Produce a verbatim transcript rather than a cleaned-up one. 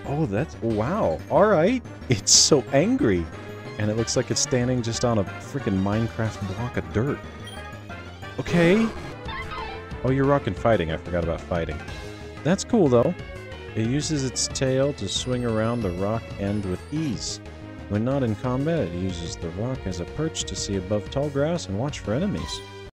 Oh, that's... Wow. Alright. It's so angry. And it looks like it's standing just on a freaking Minecraft block of dirt. Okay. Oh, you're rocking fighting. I forgot about fighting. That's cool, though. It uses its tail to swing around the rock end with ease. When not in combat, it uses the rock as a perch to see above tall grass and watch for enemies.